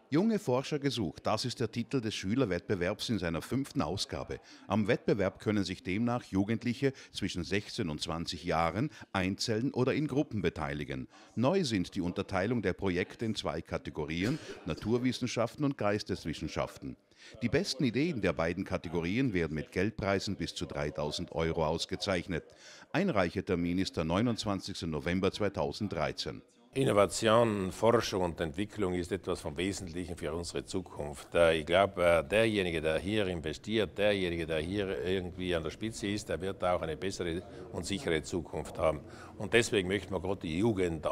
Junge Forscher gesucht, das ist der Titel des Schülerwettbewerbs in seiner 5. Ausgabe. Am Wettbewerb können sich demnach Jugendliche zwischen 16 und 20 Jahren einzeln oder in Gruppen beteiligen. Neu sind die Unterteilung der Projekte in 2 Kategorien, Naturwissenschaften und Geisteswissenschaften. Die besten Ideen der beiden Kategorien werden mit Geldpreisen bis zu 3.000 Euro ausgezeichnet. Einreichetermin ist der 29. November 2013. Innovation, Forschung und Entwicklung ist etwas vom Wesentlichen für unsere Zukunft. Ich glaube, derjenige, der hier investiert, derjenige, der hier irgendwie an der Spitze ist, der wird auch eine bessere und sichere Zukunft haben. Und deswegen möchten wir gerade die Jugend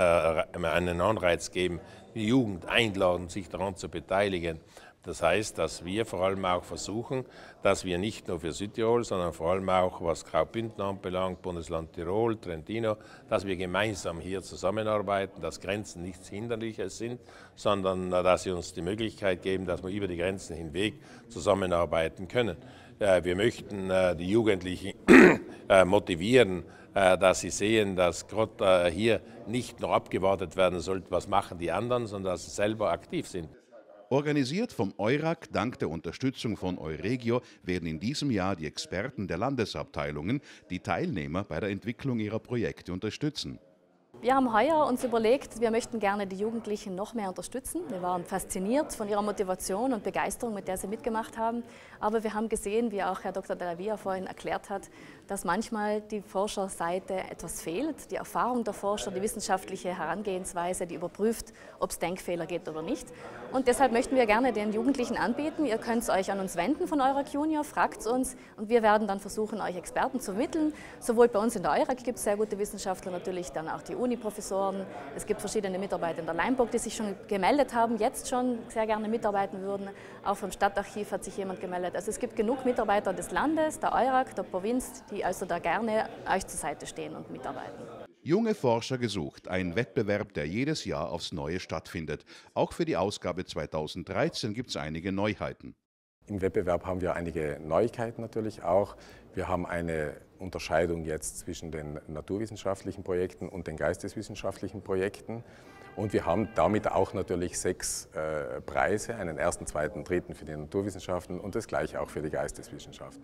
einen Anreiz geben, die Jugend einladen, sich daran zu beteiligen. Das heißt, dass wir vor allem auch versuchen, dass wir nicht nur für Südtirol, sondern vor allem auch, was Graubünden anbelangt, Bundesland Tirol, Trentino, dass wir gemeinsam hier zusammenarbeiten, dass Grenzen nichts Hinderliches sind, sondern dass sie uns die Möglichkeit geben, dass wir über die Grenzen hinweg zusammenarbeiten können. Wir möchten die Jugendlichen motivieren, dass sie sehen, dass gerade hier nicht nur abgewartet werden sollte, was machen die anderen, sondern dass sie selber aktiv sind. Organisiert vom EURAC dank der Unterstützung von Euregio werden in diesem Jahr die Experten der Landesabteilungen die Teilnehmer bei der Entwicklung ihrer Projekte unterstützen. Wir haben heuer uns überlegt, wir möchten gerne die Jugendlichen noch mehr unterstützen. Wir waren fasziniert von ihrer Motivation und Begeisterung, mit der sie mitgemacht haben. Aber wir haben gesehen, wie auch Herr Dr. de la Via vorhin erklärt hat, dass manchmal die Forscherseite etwas fehlt. Die Erfahrung der Forscher, die wissenschaftliche Herangehensweise, die überprüft, ob es Denkfehler gibt oder nicht. Und deshalb möchten wir gerne den Jugendlichen anbieten, ihr könnt euch an uns wenden von EURAC Junior, fragt uns und wir werden dann versuchen, euch Experten zu vermitteln. Sowohl bei uns in der EURAC gibt es sehr gute Wissenschaftler, natürlich dann auch die Uni-Professoren. Es gibt verschiedene Mitarbeiter in der Leinburg, die sich schon gemeldet haben, jetzt schon sehr gerne mitarbeiten würden. Auch vom Stadtarchiv hat sich jemand gemeldet. Also es gibt genug Mitarbeiter des Landes, der EURAC, der Provinz, die also da gerne euch zur Seite stehen und mitarbeiten. Junge Forscher gesucht, ein Wettbewerb, der jedes Jahr aufs Neue stattfindet. Auch für die Ausgabe 2013 gibt es einige Neuheiten. Im Wettbewerb haben wir einige Neuigkeiten natürlich auch. Wir haben eine Unterscheidung jetzt zwischen den naturwissenschaftlichen Projekten und den geisteswissenschaftlichen Projekten. Und wir haben damit auch natürlich 6 Preise, einen ersten, zweiten, dritten für die Naturwissenschaften und das gleiche auch für die Geisteswissenschaften.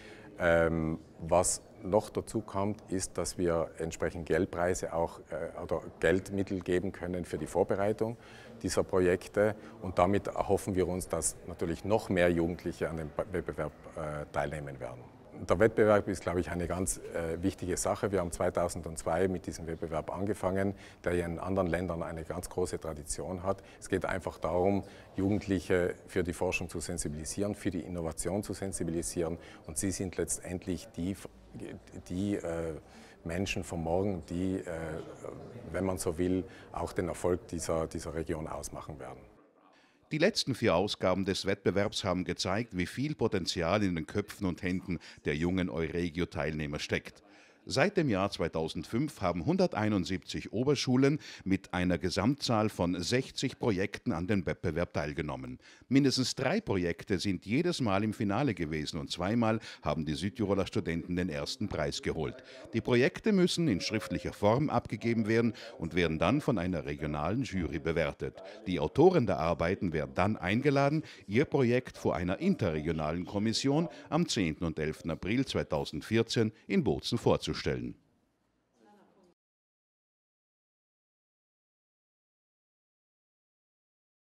Was noch dazu kommt, ist, dass wir entsprechend Geldpreise auch oder Geldmittel geben können für die Vorbereitung dieser Projekte und damit erhoffen wir uns, dass natürlich noch mehr Jugendliche an dem Wettbewerb teilnehmen werden. Der Wettbewerb ist, glaube ich, eine ganz wichtige Sache. Wir haben 2002 mit diesem Wettbewerb angefangen, der ja in anderen Ländern eine ganz große Tradition hat. Es geht einfach darum, Jugendliche für die Forschung zu sensibilisieren, für die Innovation zu sensibilisieren. Und sie sind letztendlich die Menschen von morgen, die, wenn man so will, auch den Erfolg dieser Region ausmachen werden. Die letzten 4 Ausgaben des Wettbewerbs haben gezeigt, wie viel Potenzial in den Köpfen und Händen der jungen Euregio-Teilnehmer steckt. Seit dem Jahr 2005 haben 171 Oberschulen mit einer Gesamtzahl von 60 Projekten an dem Wettbewerb teilgenommen. Mindestens 3 Projekte sind jedes Mal im Finale gewesen und 2-mal haben die Südtiroler Studenten den ersten Preis geholt. Die Projekte müssen in schriftlicher Form abgegeben werden und werden dann von einer regionalen Jury bewertet. Die Autoren der Arbeiten werden dann eingeladen, ihr Projekt vor einer interregionalen Kommission am 10. und 11. April 2014 in Bozen vorzustellen.